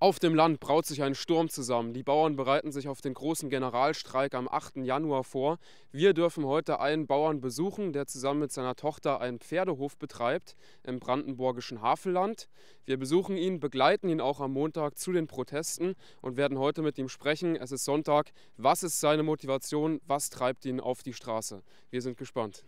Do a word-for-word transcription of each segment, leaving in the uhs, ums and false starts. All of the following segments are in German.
Auf dem Land braut sich ein Sturm zusammen. Die Bauern bereiten sich auf den großen Generalstreik am achten Januar vor. Wir dürfen heute einen Bauern besuchen, der zusammen mit seiner Tochter einen Pferdehof betreibt im brandenburgischen Havelland. Wir besuchen ihn, begleiten ihn auch am Montag zu den Protesten und werden heute mit ihm sprechen. Es ist Sonntag. Was ist seine Motivation? Was treibt ihn auf die Straße? Wir sind gespannt.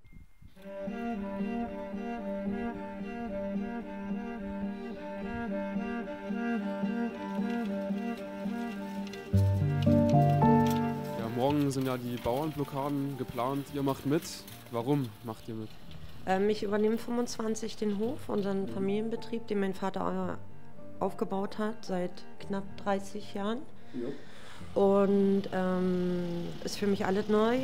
Morgen sind ja die Bauernblockaden geplant. Ihr macht mit. Warum macht ihr mit? Ähm, ich übernehme fünfundzwanzig den Hof, unseren Familienbetrieb, den mein Vater aufgebaut hat seit knapp dreißig Jahren. Ja. Und ähm, ist für mich alles neu.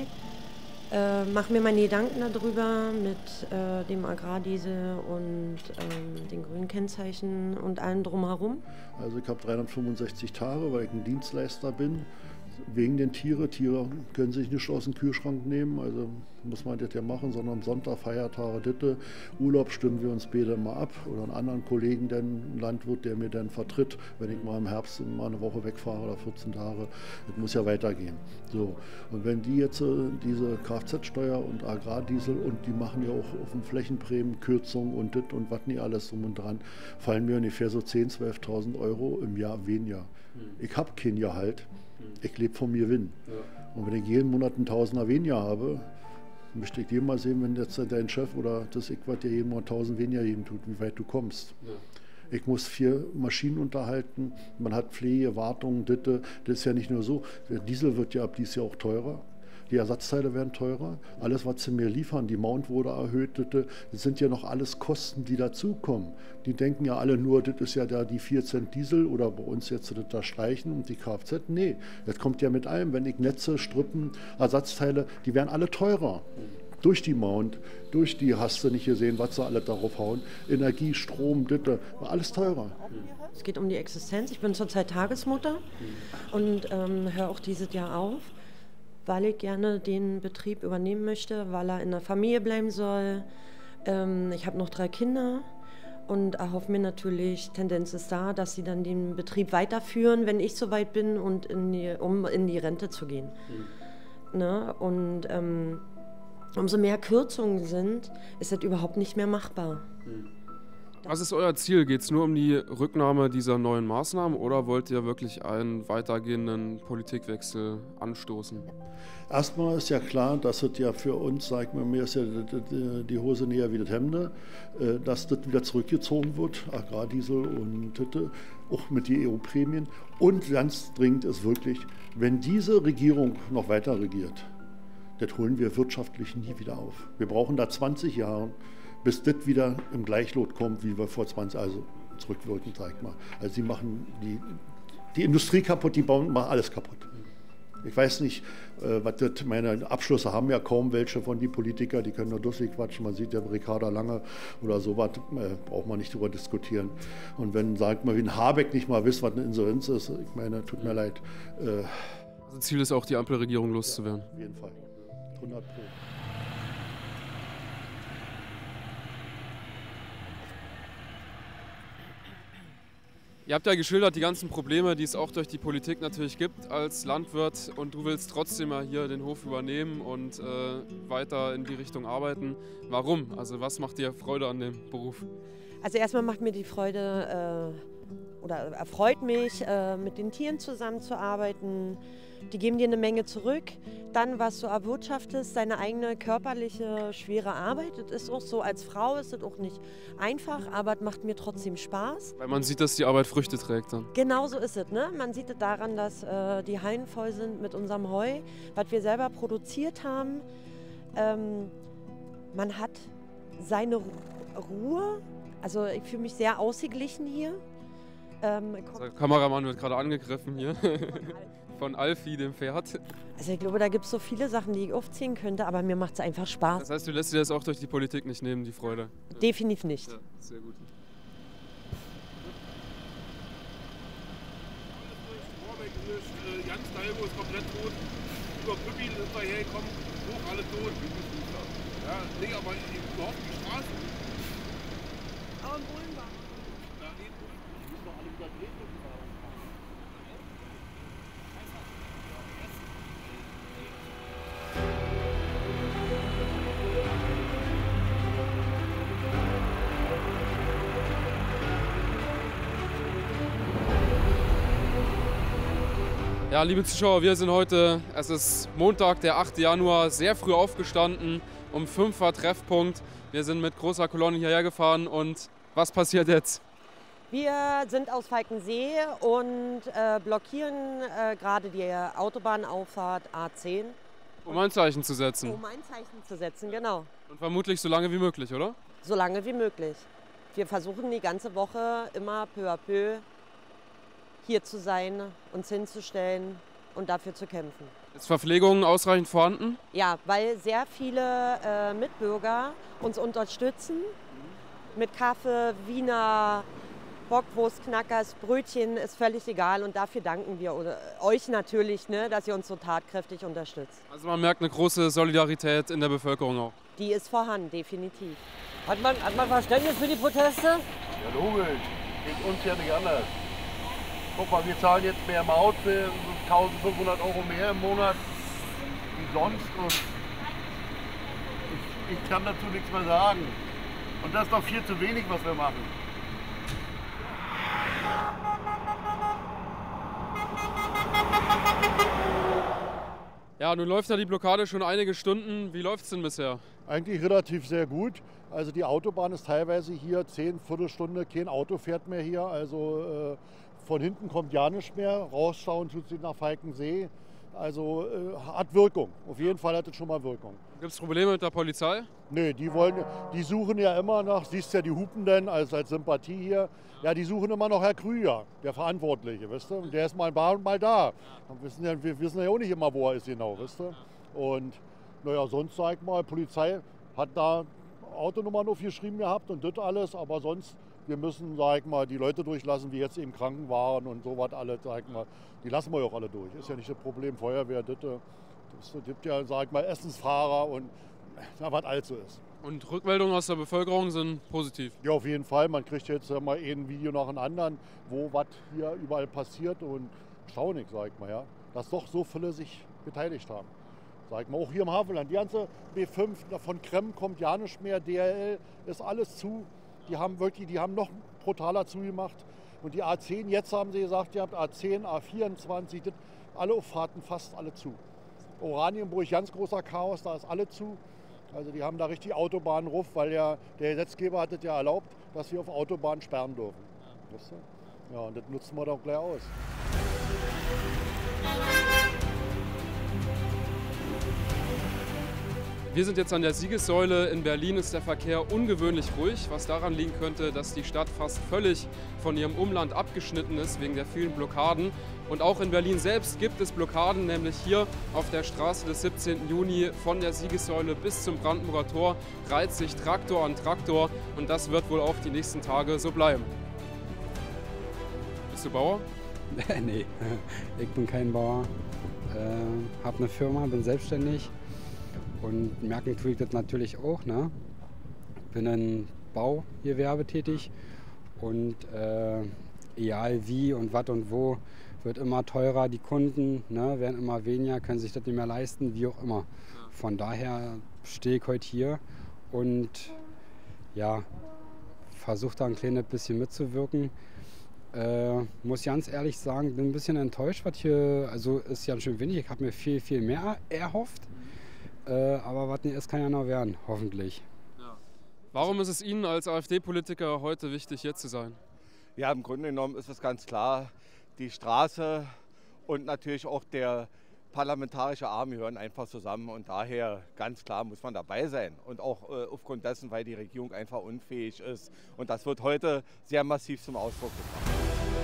Äh, mache mir meine Gedanken darüber mit äh, dem Agrardiesel und ähm, den grünen Kennzeichen und allem drumherum. Also ich habe dreihundertfünfundsechzig Tage, weil ich ein Dienstleister bin. Wegen den Tieren. Tiere können sich nicht aus dem Kühlschrank nehmen, also muss man das ja machen, sondern am Sonntag, Feiertage, Ditte, Urlaub stimmen wir uns beide mal ab oder einen anderen Kollegen, der ein Landwirt, der mir dann vertritt, wenn ich mal im Herbst mal eine Woche wegfahre oder vierzehn Tage. Das muss ja weitergehen. So. Und wenn die jetzt diese Kfz-Steuer und Agrardiesel und die machen ja auch auf den Flächenprämien Kürzungen und das und was nicht alles drum und dran, fallen mir ungefähr so zehntausend, zwölftausend Euro im Jahr weniger. Ich habe kein Gehalt. Ich lebe von mir Win. Ja. Und wenn ich jeden Monat einen Tausender weniger habe, möchte ich dir mal sehen, wenn jetzt dein Chef oder das ich, was dir jeden Monat tausend weniger geben tut, wie weit du kommst. Ja. Ich muss vier Maschinen unterhalten, man hat Pflege, Wartung, Ditte. Das ist ja nicht nur so. Der Diesel wird ja ab dieses Jahr auch teurer. Die Ersatzteile werden teurer. Alles, was sie mir liefern, die Mount wurde erhöht, das sind ja noch alles Kosten, die dazukommen. Die denken ja alle nur, das ist ja da die vier Cent Diesel oder bei uns jetzt das da streichen und die Kfz. Nee, das kommt ja mit allem. Wenn ich Netze, Strippen, Ersatzteile, die werden alle teurer. Durch die Mount, durch die hast du nicht gesehen, was sie alle darauf hauen. Energie, Strom, Ditte, alles teurer. Es geht um die Existenz. Ich bin zurzeit Tagesmutter und ähm, höre auch dieses Jahr auf, weil ich gerne den Betrieb übernehmen möchte, weil er in der Familie bleiben soll. Ähm, ich habe noch drei Kinder und erhoffe mir natürlich, Tendenz ist da, dass sie dann den Betrieb weiterführen, wenn ich soweit bin, und in die, um in die Rente zu gehen. Mhm. Ne? Und ähm, umso mehr Kürzungen sind, ist das überhaupt nicht mehr machbar. Mhm. Was ist euer Ziel? Geht es nur um die Rücknahme dieser neuen Maßnahmen oder wollt ihr wirklich einen weitergehenden Politikwechsel anstoßen? Erstmal ist ja klar, dass es ja für uns, sagt man mir, ist ja die Hose näher wie das Hemd, dass das wieder zurückgezogen wird, Agrardiesel und auch mit den E U-Prämien. Und ganz dringend ist wirklich, wenn diese Regierung noch weiter regiert, das holen wir wirtschaftlich nie wieder auf. Wir brauchen da zwanzig Jahre, bis das wieder im Gleichlot kommt, wie wir vor zwanzig, also zurückwirkend, sag ich mal. Also sie machen die, die Industrie kaputt, die bauen, machen alles kaputt. Ich weiß nicht, äh, was das, meine Abschlüsse haben ja kaum welche von den Politikern, die können nur durchquatschen. Man sieht ja Ricarda Lange oder sowas, äh, braucht man nicht drüber diskutieren. Und wenn, sagt man, wie ein Habeck nicht mal wisst, was eine Insolvenz ist, ich meine, tut mir leid. Äh, also Ziel ist auch, die Ampelregierung loszuwerden. Ja, auf jeden Fall, hundert Pro. Ihr habt ja geschildert die ganzen Probleme, die es auch durch die Politik natürlich gibt als Landwirt, und du willst trotzdem mal hier den Hof übernehmen und äh, weiter in die Richtung arbeiten. Warum? Also was macht dir Freude an dem Beruf? Also erstmal macht mir die Freude äh, oder erfreut mich, äh, mit den Tieren zusammenzuarbeiten. Die geben dir eine Menge zurück. Dann, was du erwirtschaftest, deine eigene körperliche, schwere Arbeit. Das ist auch so, als Frau ist das auch nicht einfach, aber es macht mir trotzdem Spaß. Weil man sieht, dass die Arbeit Früchte trägt dann. Genau so ist es. Ne? Man sieht es daran, dass äh, die Hallen voll sind mit unserem Heu, was wir selber produziert haben. Ähm, man hat seine Ruhe. Also ich fühle mich sehr ausgeglichen hier. Ähm, Der Kameramann wird gerade angegriffen hier. Von Alfie, dem Pferd. Also ich glaube, da gibt es so viele Sachen, die ich aufziehen könnte, aber mir macht es einfach Spaß. Das heißt, du lässt dir das auch durch die Politik nicht nehmen, die Freude? Definitiv nicht. Ja, sehr gut. Jans Dalgo ist komplett tot. Über Püppi sind wir hergekommen, hoch alle tot. Ja, nee, aber überhaupt die Straße. Aber ein Bullenbach. Ja, nee, Bullen. Die müssen doch alle wieder drehen. Ja, liebe Zuschauer, wir sind heute, es ist Montag, der achte Januar, sehr früh aufgestanden. Um fünf war Treffpunkt. Wir sind mit großer Kolonne hierher gefahren und was passiert jetzt? Wir sind aus Falkensee und äh, blockieren äh, gerade die Autobahnauffahrt A zehn. Um ein Zeichen zu setzen. Um ein Zeichen zu setzen, genau. Und vermutlich so lange wie möglich, oder? So lange wie möglich. Wir versuchen die ganze Woche immer peu à peu hier zu sein, uns hinzustellen und dafür zu kämpfen. Ist Verpflegung ausreichend vorhanden? Ja, weil sehr viele äh, Mitbürger uns unterstützen mit Kaffee, Wiener, Bockwurst, Knackers, Brötchen, ist völlig egal und dafür danken wir oder, euch natürlich, ne, dass ihr uns so tatkräftig unterstützt. Also man merkt eine große Solidarität in der Bevölkerung auch. Die ist vorhanden, definitiv. Hat man, hat man Verständnis für die Proteste? Ja, logisch. Geht uns ja nicht anders. Guck mal, wir zahlen jetzt mehr Maut für eintausendfünfhundert Euro mehr im Monat wie sonst. Und ich, ich kann dazu nichts mehr sagen. Und das ist doch viel zu wenig, was wir machen. Ja, nun läuft ja die Blockade schon einige Stunden. Wie läuft es denn bisher? Eigentlich relativ sehr gut. Also die Autobahn ist teilweise hier zehn, Viertelstunde, kein Auto fährt mehr hier. Also äh, von hinten kommt ja nicht mehr. Rausschauen tut sie nach Falkensee. Also äh, hat Wirkung. Auf jeden Fall hat es schon mal Wirkung. Gibt es Probleme mit der Polizei? Nee, die wollen, die suchen ja immer nach, siehst ja die Hupen denn als, als Sympathie hier. Ja, die suchen immer noch Herr Krüger, der Verantwortliche, weißt du? Und der ist mal, mal da. Wir wissen, ja, wir wissen ja auch nicht immer, wo er ist genau, weißt du? Und naja, sonst sag ich mal, Polizei hat da Autonummern aufgeschrieben gehabt und das alles, aber sonst, wir müssen, sag ich mal, die Leute durchlassen, die jetzt eben kranken waren und so was alles, sag ich mal, die lassen wir ja auch alle durch. Ist ja nicht das Problem, Feuerwehr, das, das gibt ja, sag ich mal, Essensfahrer und na, was alles so ist. Und Rückmeldungen aus der Bevölkerung sind positiv? Ja, auf jeden Fall. Man kriegt jetzt ja mal ein Video nach dem anderen, wo was hier überall passiert und staunig, sag ich mal, ja, dass doch so viele sich beteiligt haben. Sag ich mal, auch hier im Havelland, die ganze B fünf von Kremm kommt ja nicht mehr, D H L ist alles zu. Die haben wirklich, die haben noch brutaler zugemacht. Und die A zehn, jetzt haben sie gesagt, ihr habt A zehn, A vierundzwanzig, das, alle Auffahrten fast alle zu. Oranienburg, ganz großer Chaos, da ist alle zu. Also die haben da richtig Autobahnen ruf, weil ja der Gesetzgeber hat es ja erlaubt, dass wir auf Autobahnen sperren dürfen. Weißt du? Ja, und das nutzen wir doch gleich aus. Wir sind jetzt an der Siegessäule. In Berlin ist der Verkehr ungewöhnlich ruhig, was daran liegen könnte, dass die Stadt fast völlig von ihrem Umland abgeschnitten ist wegen der vielen Blockaden. Und auch in Berlin selbst gibt es Blockaden, nämlich hier auf der Straße des siebzehnten Juni von der Siegessäule bis zum Brandenburger Tor reiht sich Traktor an Traktor und das wird wohl auch die nächsten Tage so bleiben. Bist du Bauer? Nee, ich bin kein Bauer, äh, habe eine Firma, bin selbstständig. Und merken tue ich das natürlich auch. Ne? Bin im Baugewerbe tätig und äh, egal wie und was und wo, wird immer teurer. Die Kunden ne, werden immer weniger, können sich das nicht mehr leisten, wie auch immer. Von daher stehe ich heute hier und ja, versuche da ein kleines bisschen mitzuwirken. Äh, muss ganz ehrlich sagen, bin ein bisschen enttäuscht, was hier, also ist ja schön wenig. Ich habe mir viel, viel mehr erhofft. Äh, aber was nicht ist, kann ja noch werden, hoffentlich. Ja. Warum ist es Ihnen als AfD-Politiker heute wichtig, hier zu sein? Ja, im Grunde genommen ist es ganz klar, die Straße und natürlich auch der parlamentarische Arm gehören einfach zusammen und daher ganz klar muss man dabei sein. Und auch äh, aufgrund dessen, weil die Regierung einfach unfähig ist. Und das wird heute sehr massiv zum Ausdruck gebracht.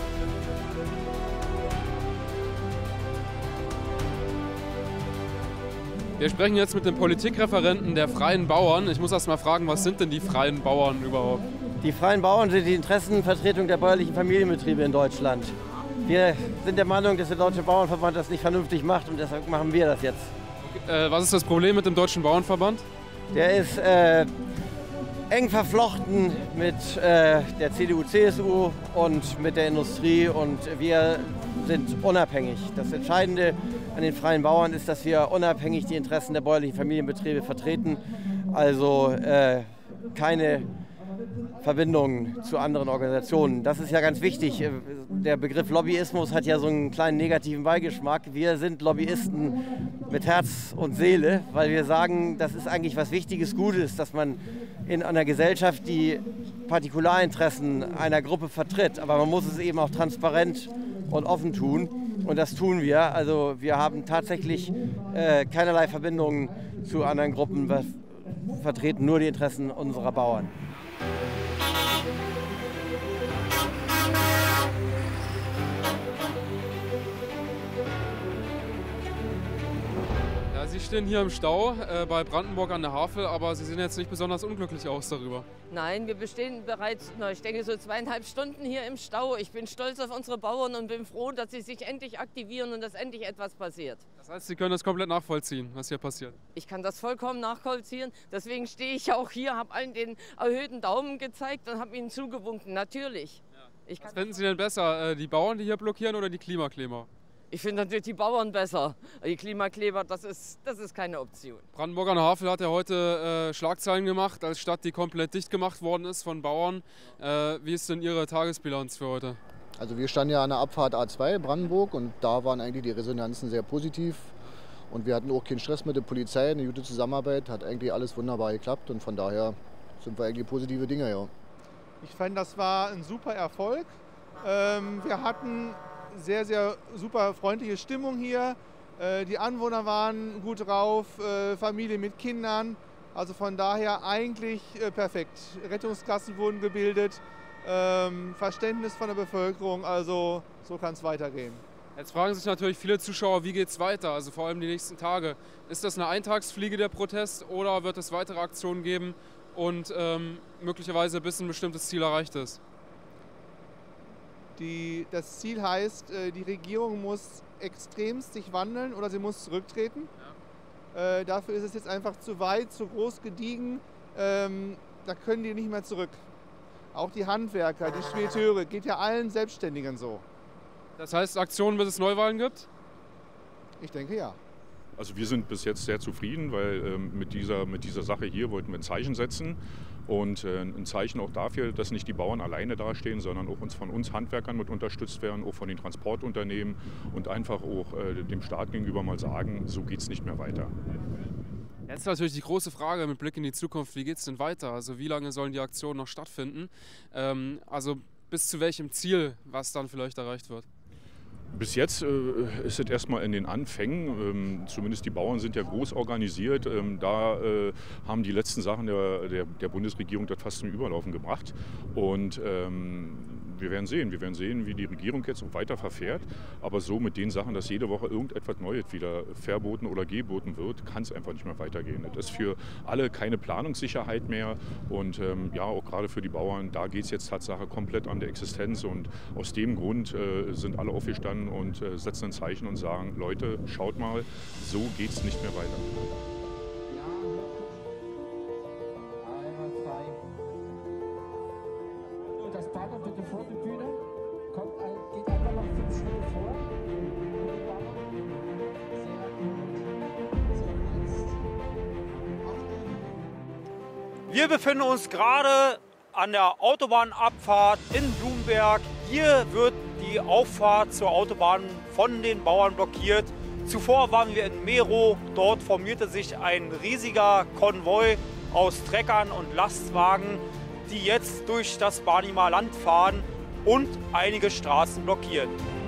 Wir sprechen jetzt mit dem Politikreferenten der Freien Bauern. Ich muss erst mal fragen, was sind denn die Freien Bauern überhaupt? Die Freien Bauern sind die Interessenvertretung der bäuerlichen Familienbetriebe in Deutschland. Wir sind der Meinung, dass der Deutsche Bauernverband das nicht vernünftig macht und deshalb machen wir das jetzt. Okay, äh, was ist das Problem mit dem Deutschen Bauernverband? Der ist äh, eng verflochten mit äh, der C D U C S U und mit der Industrie und wir sind unabhängig. Das Entscheidende an den Freien Bauern ist, dass wir unabhängig die Interessen der bäuerlichen Familienbetriebe vertreten. Also äh, keine Verbindungen zu anderen Organisationen. Das ist ja ganz wichtig. Der Begriff Lobbyismus hat ja so einen kleinen negativen Beigeschmack. Wir sind Lobbyisten mit Herz und Seele, weil wir sagen, das ist eigentlich was Wichtiges, Gutes, dass man in einer Gesellschaft die Partikularinteressen einer Gruppe vertritt. Aber man muss es eben auch transparent und offen tun. Und das tun wir. Also wir haben tatsächlich äh, keinerlei Verbindungen zu anderen Gruppen. Wir vertreten nur die Interessen unserer Bauern. Sie stehen hier im Stau äh, bei Brandenburg an der Havel, aber Sie sehen jetzt nicht besonders unglücklich aus darüber. Nein, wir bestehen bereits, na, ich denke, so zweieinhalb Stunden hier im Stau. Ich bin stolz auf unsere Bauern und bin froh, dass sie sich endlich aktivieren und dass endlich etwas passiert. Das heißt, Sie können das komplett nachvollziehen, was hier passiert? Ich kann das vollkommen nachvollziehen. Deswegen stehe ich auch hier, habe allen den erhöhten Daumen gezeigt und habe ihnen zugewunken. Natürlich. Ja. Ich was finden Sie denn besser, äh, die Bauern, die hier blockieren, oder die Klimakleber? Ich finde natürlich die Bauern besser. Die Klimakleber, das ist, das ist keine Option. Brandenburg an der Havel hat ja heute äh, Schlagzeilen gemacht, als Stadt, die komplett dicht gemacht worden ist von Bauern. Äh, wie ist denn Ihre Tagesbilanz für heute? Also wir standen ja an der Abfahrt A zwei Brandenburg und da waren eigentlich die Resonanzen sehr positiv. Und wir hatten auch keinen Stress mit der Polizei, eine gute Zusammenarbeit, hat eigentlich alles wunderbar geklappt und von daher sind wir eigentlich positive Dinge, ja. Ich fand, das war ein super Erfolg. Ähm, wir hatten sehr, sehr super freundliche Stimmung hier. Äh, die Anwohner waren gut drauf, äh, Familie mit Kindern. Also von daher eigentlich äh, perfekt. Rettungsklassen wurden gebildet, ähm, Verständnis von der Bevölkerung, also so kann es weitergehen. Jetzt fragen sich natürlich viele Zuschauer, wie geht es weiter, also vor allem die nächsten Tage. Ist das eine Eintagsfliege, der Protest, oder wird es weitere Aktionen geben und ähm, möglicherweise bis ein bestimmtes Ziel erreicht ist? Die, das Ziel heißt, die Regierung muss extremst sich wandeln oder sie muss zurücktreten. Ja. Äh, dafür ist es jetzt einfach zu weit, zu groß gediegen. Ähm, da können die nicht mehr zurück. Auch die Handwerker, die Spediteure, geht ja allen Selbstständigen so. Das heißt, Aktionen, bis es Neuwahlen gibt? Ich denke ja. Also wir sind bis jetzt sehr zufrieden, weil ähm, mit, dieser, mit dieser Sache hier wollten wir ein Zeichen setzen. Und äh, ein Zeichen auch dafür, dass nicht die Bauern alleine dastehen, sondern auch uns von uns Handwerkern mit unterstützt werden, auch von den Transportunternehmen und einfach auch äh, dem Staat gegenüber mal sagen, so geht es nicht mehr weiter. Jetzt ist natürlich die große Frage mit Blick in die Zukunft, wie geht es denn weiter? Also wie lange sollen die Aktionen noch stattfinden? Ähm, also bis zu welchem Ziel, was dann vielleicht erreicht wird? Bis jetzt äh, ist es erstmal in den Anfängen, ähm, zumindest die Bauern sind ja groß organisiert, ähm, da äh, haben die letzten Sachen der, der, der Bundesregierung das fast zum Überlaufen gebracht und ähm, wir werden sehen, wir werden sehen, wie die Regierung jetzt auch weiter verfährt, aber so mit den Sachen, dass jede Woche irgendetwas Neues wieder verboten oder geboten wird, kann es einfach nicht mehr weitergehen. Das ist für alle keine Planungssicherheit mehr und ähm, ja, auch gerade für die Bauern, da geht es jetzt Tatsache komplett an der Existenz und aus dem Grund äh, sind alle aufgestanden und äh, setzen ein Zeichen und sagen, Leute, schaut mal, so geht es nicht mehr weiter. Das Partner bitte vor die Bühne. Kommt, geht einfach noch fünf Schritte vor. Wir befinden uns gerade an der Autobahnabfahrt in Blumenberg. Hier wird die Auffahrt zur Autobahn von den Bauern blockiert. Zuvor waren wir in Merow. Dort formierte sich ein riesiger Konvoi aus Treckern und Lastwagen, die jetzt durch das Barnimer Land fahren und einige Straßen blockieren.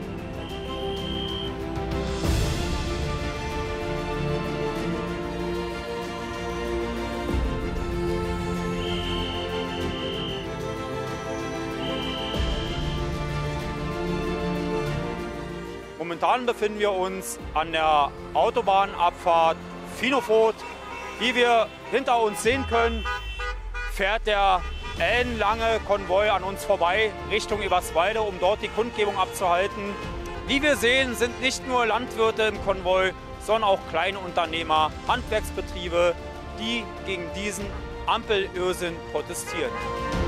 Momentan befinden wir uns an der Autobahnabfahrt Finofot. Wie wir hinter uns sehen können, fährt der ellenlange Konvoi an uns vorbei Richtung Eberswalde, um dort die Kundgebung abzuhalten. Wie wir sehen, sind nicht nur Landwirte im Konvoi, sondern auch kleine Unternehmer, Handwerksbetriebe, die gegen diesen Ampelirrsinn protestieren.